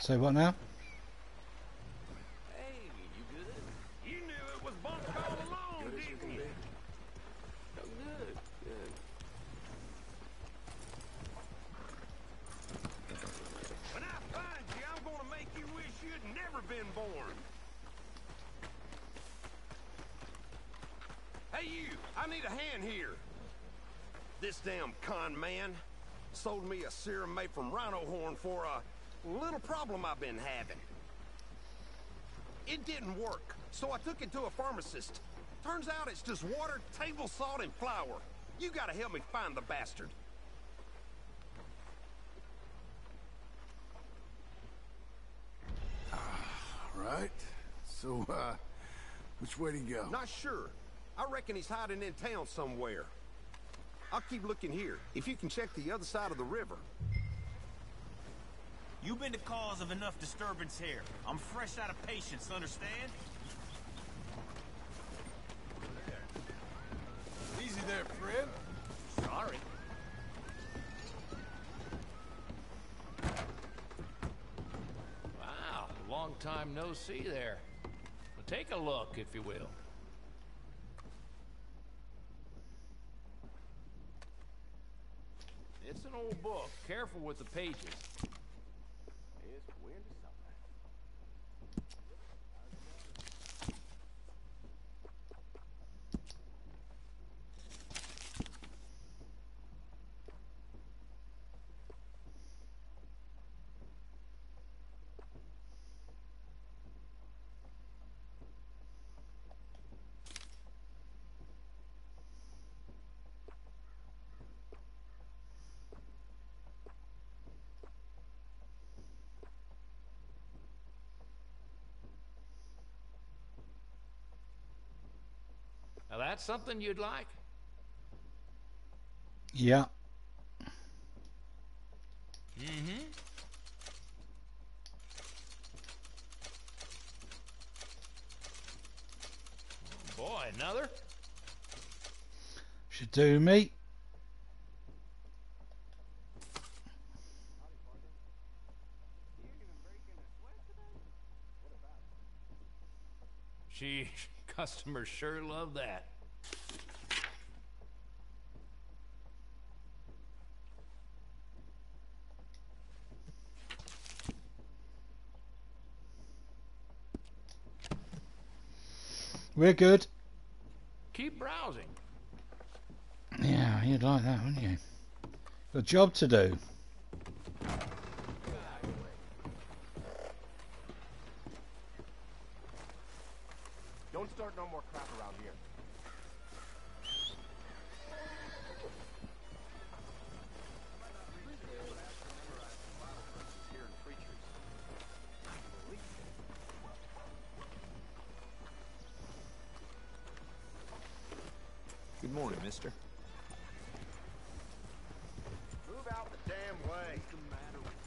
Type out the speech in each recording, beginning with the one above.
So what now? Hey, you good? You knew it was bunk all along, didn't you? Oh, good, good. When I find you, I'm gonna make you wish you'd never been born. Hey, you! I need a hand here. This damn con man sold me a serum made from rhino horn for a little problem I've been having. It didn't work, so I took it to a pharmacist. Turns out it's just water, table salt, and flour. You gotta help me find the bastard. Right. So, which way to go? Not sure. I reckon he's hiding in town somewhere. I'll keep looking here, if you can check the other side of the river. You've been the cause of enough disturbance here. I'm fresh out of patience, understand? Easy there, friend. Sorry. Wow, long time no see there. Well, take a look, if you will. It's an old book. Careful with the pages. It's weird to something. Now that's something you'd like? Yeah. Mm-hmm. Oh boy, another? Should do me. Sheesh, customers sure love that. We're good. Keep browsing. Yeah, you'd like that, wouldn't you? Got a job to do. Don't start no more crap around here. Good morning, mister. Move out the damn way. What's the matter with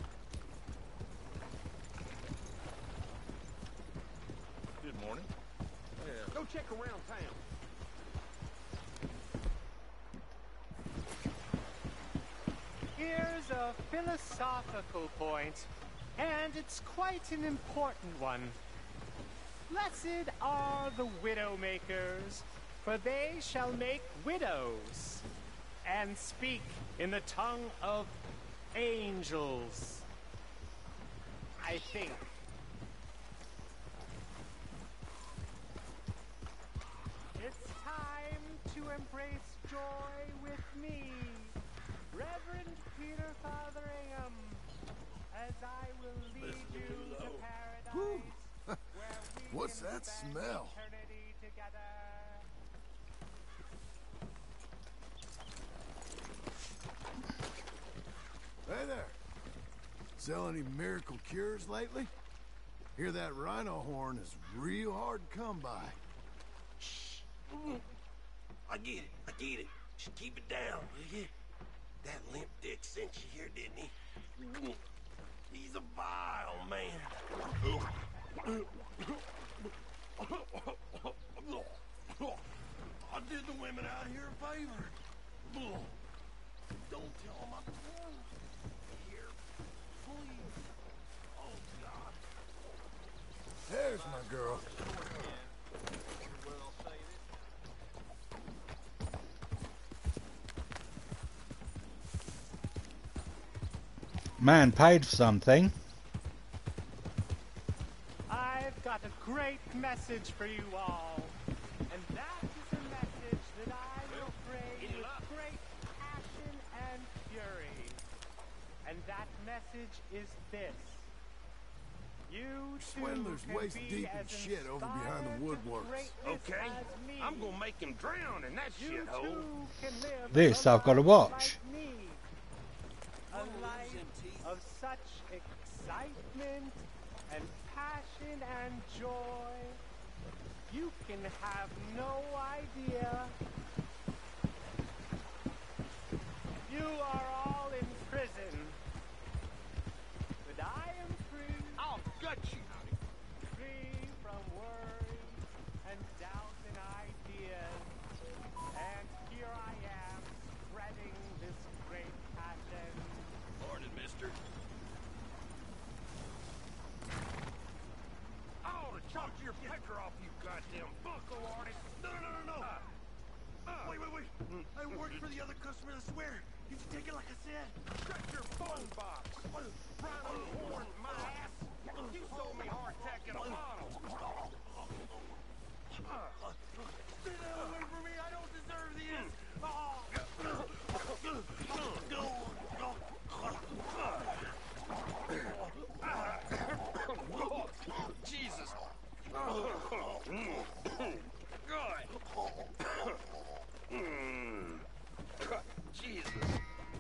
you? Good morning. Go check around town. Here's a philosophical point, and it's quite an important one. Blessed are the widow-makers, for they shall make widows, and speak in the tongue of angels. I think. It's time to embrace joy with me, Reverend Peter Fotheringham, as I will lead you to paradise, where we What's can that spend smell? eternity together. Hey there. Sell any miracle cures lately? Hear that rhino horn is real hard to come by. I get it. I get it. Just keep it down, will you? That limp dick sent you here, didn't he? He's a vile man. I did the women out here a favor. Don't tell them I told here, please. Oh, Man paid for something. I've got a great message for you all. And that is a message that I will bring with great passion and fury. And that message is this. You too Swindler's can waist be deep in as shit over behind the inspired to woodworks. greatness Okay, as me. I'm gonna make him drown in that You shithole. too can live This a I've got to life watch. like me. A life of such excitement and passion and joy. You can have no idea. You are all in prison. But I am free. I'll gut you. Free from worry and doubt and ideas. And here I am, spreading this great passion. Morning, mister. I ought to chop your pecker off, you goddamn bunko artist. No. Wait. I worked for the other customer, I swear. Did you take it like I said? Shut your phone box. Rhino horn, my ass. You sold me hardtack in a bottle. Stay the hell away from me. I don't deserve this. Jesus. God. Jesus.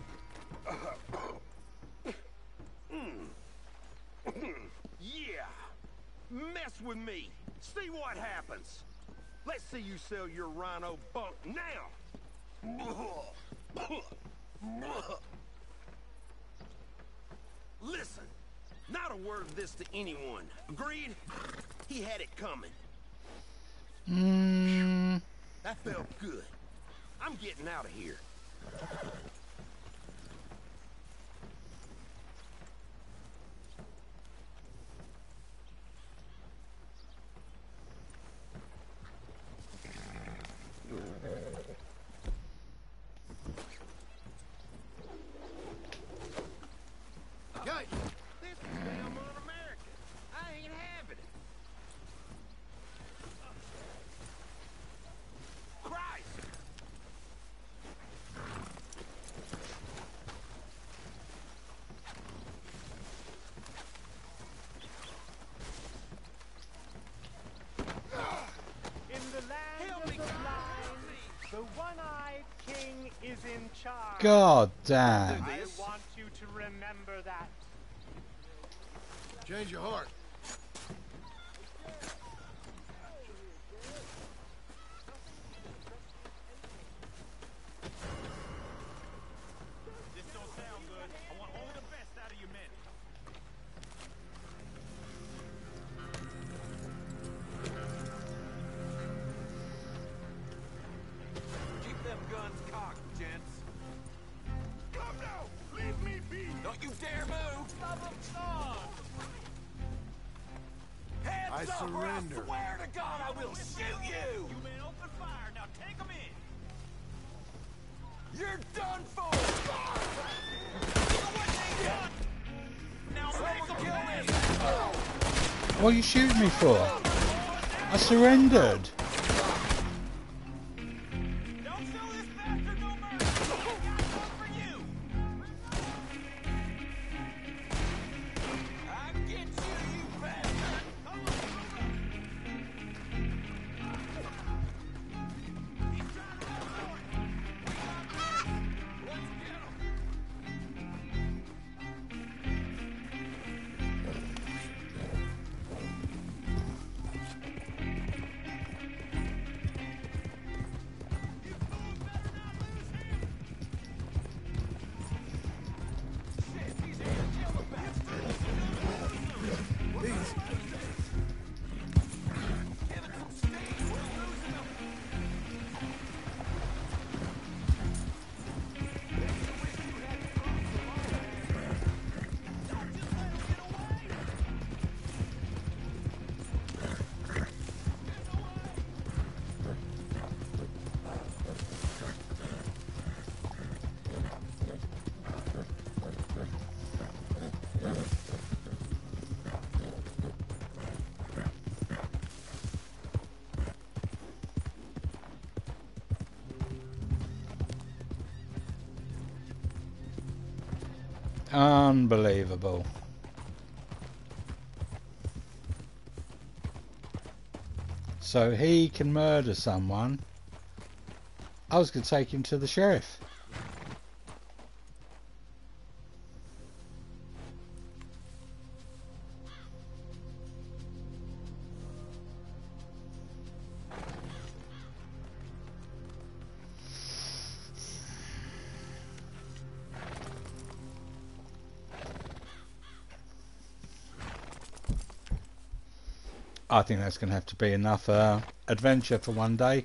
Yeah. Mess with me. See what happens. Let's see you sell your rhino bunk now. Listen, not a word of this to anyone. Agreed? He had it coming. That felt good. I'm getting out of here. Guys, This is damn un-American. I ain't having it. Christ! In the land Help of me, the God, blind, the one-eyed king is in charge. God damn. I want you to remember that. change your heart. This don't sound good. I want only the best out of your men. Keep them guns cocked, gents. Come now! Leave me be! Don't you dare move! Hands I up, or I surrender. swear to God I will shoot you! You men open fire. Now take them in. You're done for! Now make them Kill pay. me! What are you shooting me for? I surrendered. Don't show this bastard no mercy. I got one for you. I get you, you bastard! Come on, He's trying to run for it. Let's get him! Unbelievable. So he can murder someone. I was going to take him to the sheriff. I think that's going to have to be enough adventure for one day.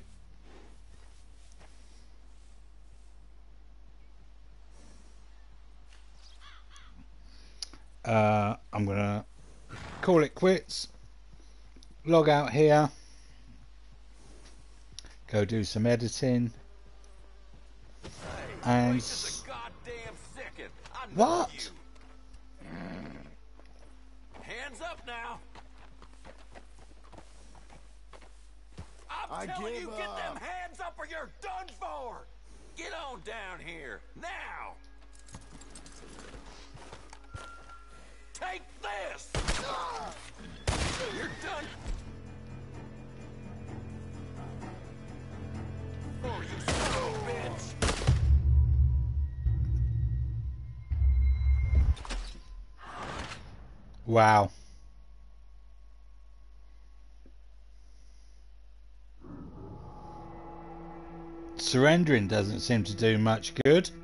I'm going to call it quits. Log out here. Go do some editing. And... What? Hands up now. I Telling give you, get them up. hands up or you're done for! Get on down here, now! Take this! You're done! Oh, you son of a bitch! Wow. Surrendering doesn't seem to do much good.